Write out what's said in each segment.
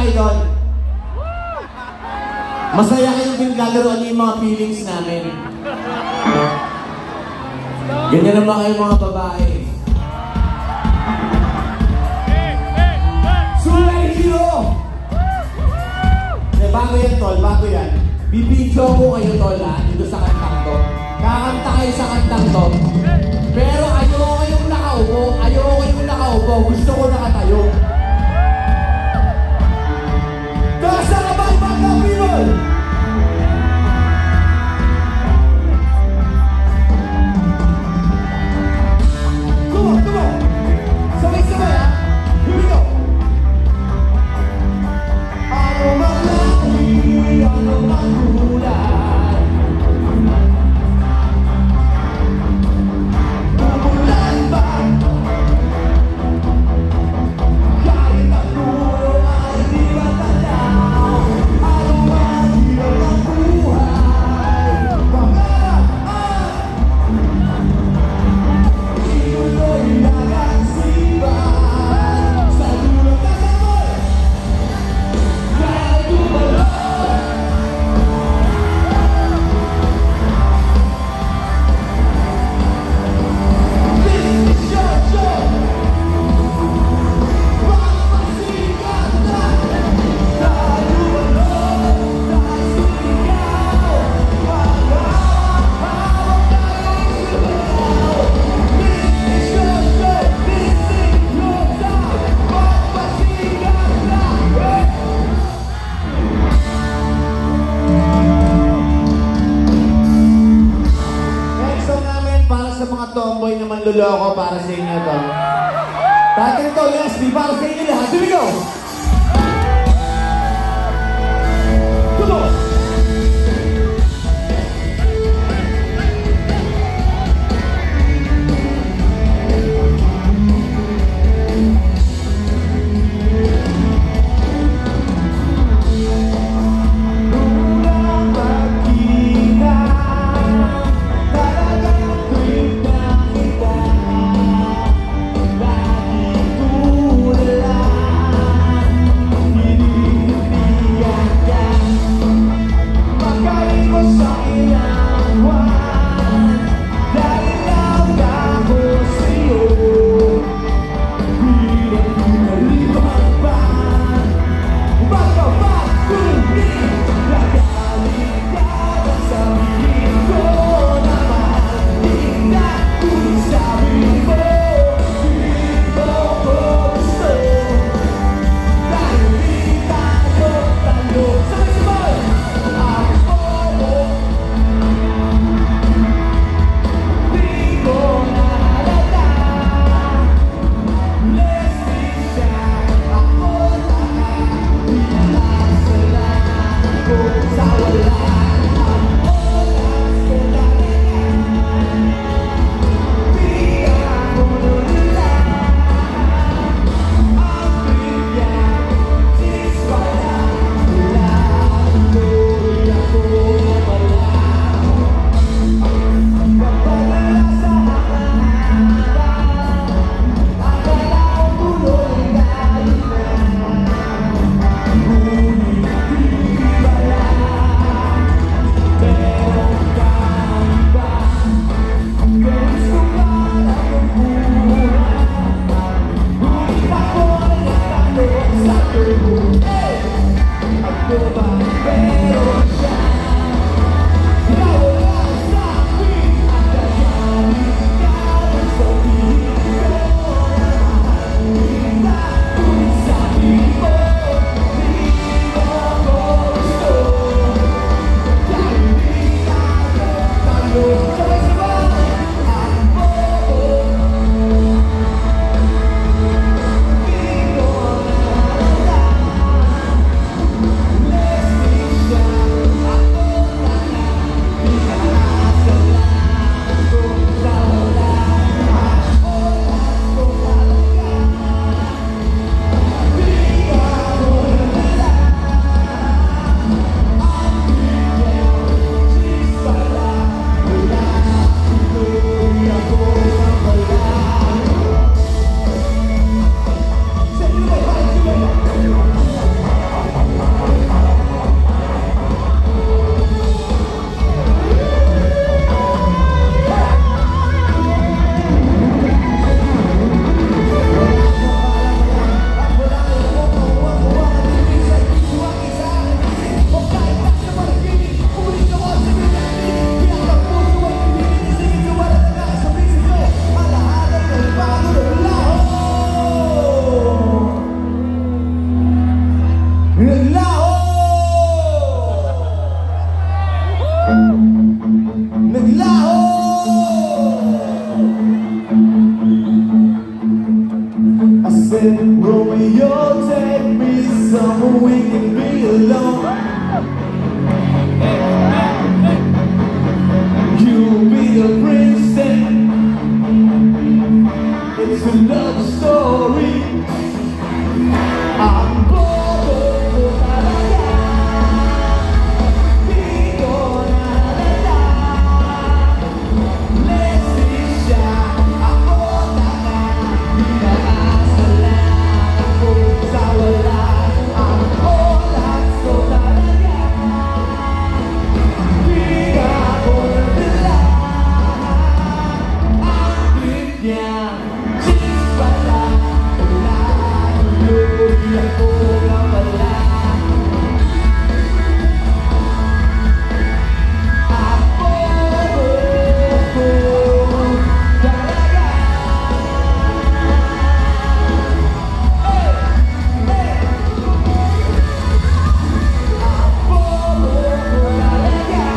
kayo doon. Masaya kayong pinaglaruan niyo yung mga feelings namin. Ganyan naman kayo mga babae. Sulay Hero! Bago yan, tol. Bago yan. Bibidyo ko kayo, tol, ha? Dito sa kantang to. Kakanta kayo sa kantang to. Pero ayoko kayong nakaupo. Ayoko kayong nakaupo. Gusto ko nakatayo. Kasa ka ba, mga people? Come on, come on. Sabay-sabay, ha? Here we go. Ano man lagi, ano man kulay, umulan ba? Kahit ang ulo ay di matanaw. Ano man hirap ang buhay, pangarap inuloy lang ang sibat sa dulo ng sabon. Kaya tumalon. This is your show. Magpasikat na. Kaya tumalon. Kaya sumigaw. Mag-ahawak tayong sumigaw. This is your show. This is your time. Magpasikat na. Next song namin para sa mga tomboy na manluloko, para sa inyo to. Dati nito, Leslie, para sa inyo lahat. Here we go! Come on! Unang magkita, talagang trip na kita. Lagi tulad Naglaho! Naglaho! I said, Romeo, take me somewhere we can be alone. You'll be the princess. It's a love story. I'm bobo talaga. Di ko nalala. Blessing siya. Ako talaga. Di nakasala. Ako sa wala. Ang oras ko talaga. Di ako nalala. Ang trip niya. Chispa ako nga pala. Ako talaga. Ako talaga.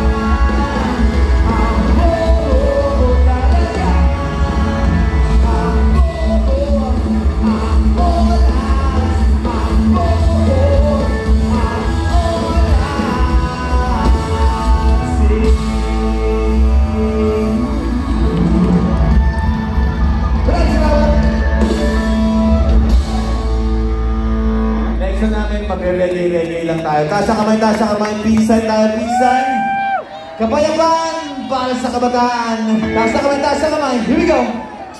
Next na namin, mag-reggae lang tayo. Taas ang kamay, pisan tayo, pisan. Kapayapaan para sa kabataan. Taas ang kamay, here we go.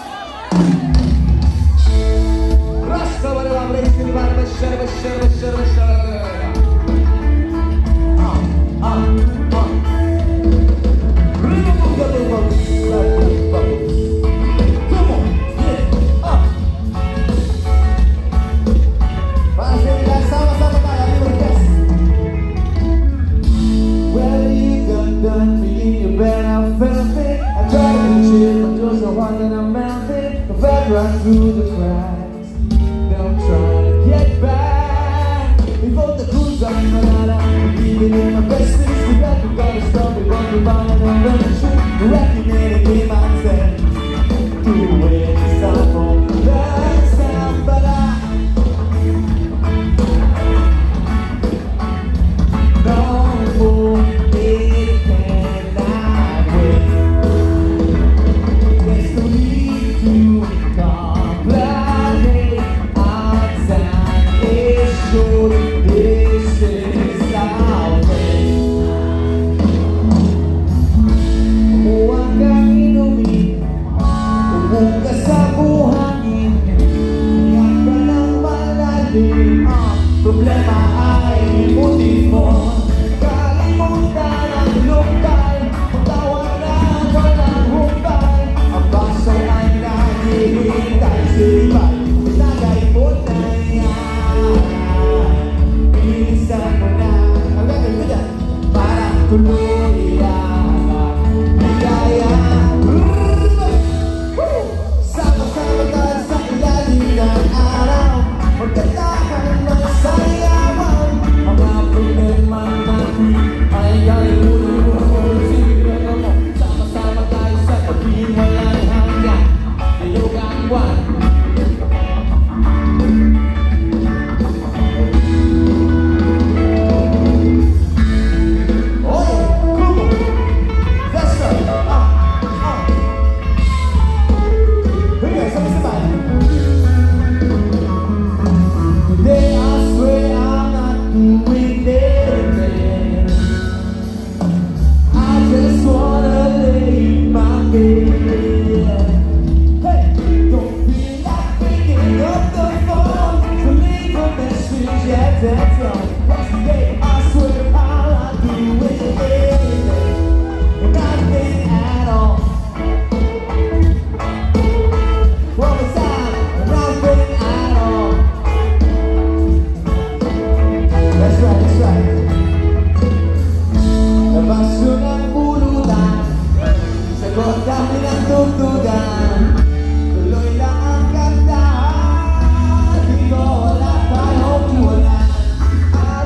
Rasta, wala lang, race, nilibara, basyara. Run through the cracks. Now I'm trying to get back. Before the cool's on my ladder, even in my best things, we gotta stop it. Want to buy an invention, recommending me mindset. Do it, stop for that sound, but no, it cannot wait. There's no need to complicate odds and issues. This is our way. Umuwag kang inumin, umuwag ka sa buhangin. Iyan ka ng malalim, problema ay motif mo. Kalimutan ang lokal, magtawag na walang humpay. Ang baso ay naghihintay, silipay, itagay mo na yan. Bilisan mo na, ang gagawin mo dyan, parang tuloy yan. Ligaya, sama-sama tayo sa ilalim ng araw. Magkatakan ng sayawan, mga problema natin ay galimutin. Sige mo, sama-sama tayo sa tabi, walang hanggan. Ayog ang buwan. Oy, kumo, let's go. Sige, sabay-sabay. Today I swear I'm not doing anything. I just wanna lay in my bed. Hey, don't feel like picking up the phone, so leave a message at that tone. Today I swear I'm not doing anything, nothing at all. One more time, nothing at all. That's right. Nabasyo ng pulutan, sagot kami ng tugtugan. Tuloy lang ang kantahan, dito wala tayong iwanan.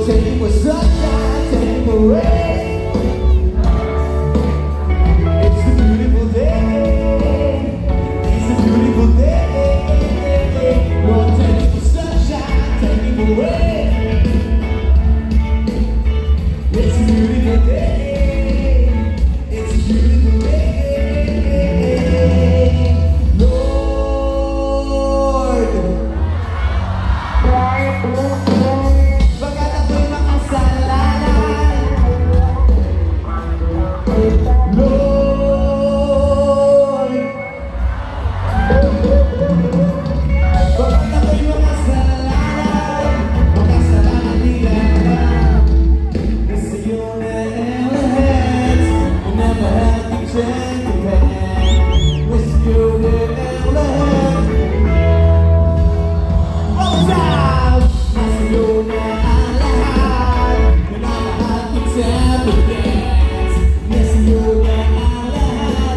Lord, take me for sunshine, take me for rain. It's a beautiful day. It's a beautiful day. Lord, take me for sunshine, take me for rain. It's a beautiful day. It's a beautiful day. Lord, pagkat ako'y makasalanan, Lord, pagkat ako'y makasalanan, makasalanan nilang kasi yun ang lahat, you never had the chance to hand, kasi yun ang lahat. All the time, kasi yun ang lahat, you never had the chance to dance, kasi yun ang lahat.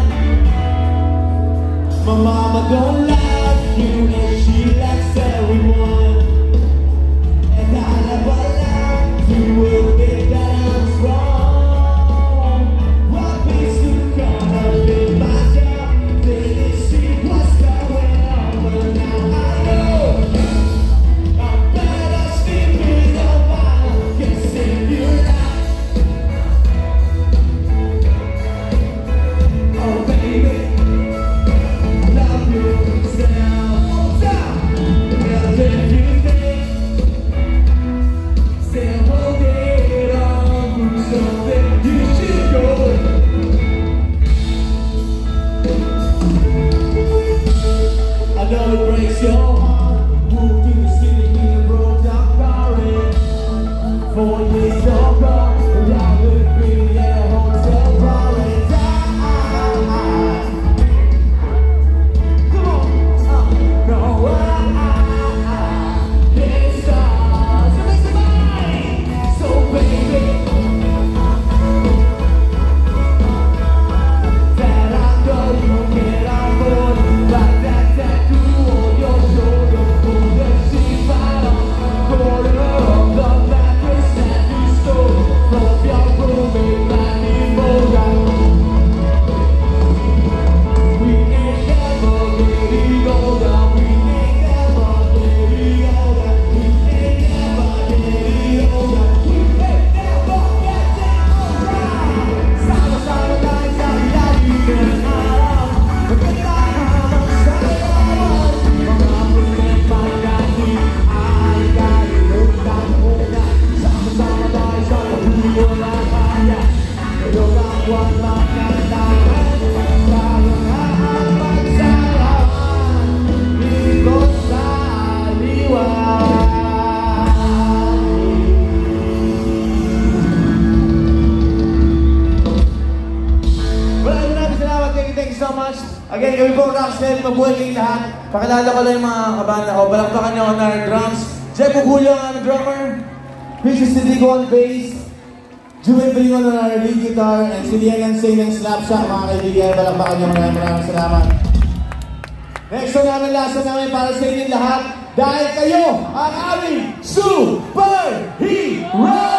My mama don't like you and she likes everyone, and I never like to admit that I was wrong. What piece to come up in my job, didn't see what's going on, but now I know I'm better sleeping a while, can save your life. Oh baby, love yourself down. And if you think, still hold it on to something, you should go. I know it breaks your heart. Moved through the city in a broke down car, and 4 years so gone, and I would be at a hotel bar and die. Come on, no, can't stop. So make some money. So baby, that I know you can't afford, like that tattoo on your shoulder, pull the sheets right on the corner of the mattress that you stole from your roommate back in Boulder. We ain't never getting older. We ain't never getting older. We ain't never getting older. We ain't never getting older. Sama sama tayo sa ilalim ng araw. Magkailangan sa lawan. Mga problema natin ay kalimutan muna. Sama-sama tayo sa pagbuo ng kaya. Ngayong ang buwan magkailangan. Tayong lahat magsalaman. Dito sa liwanag. Maraming salamat. Thank you so much. Again, kami po Rocksteady, mabuhay kayong lahat. Pakilala ko lang yung mga kabanda ko. Balakpakan niyo on our drums. Jeff Ugulo ang drummer. Princess Sidigo on bass. Juven Bringon on our lead guitar. And si Lian Sing ng Slapshot, mga kaibigan. Balakpakan niyo. Maraming salamat. Next song namin, last song namin para sa inyo lahat. Dahil kayo ang aming superhero!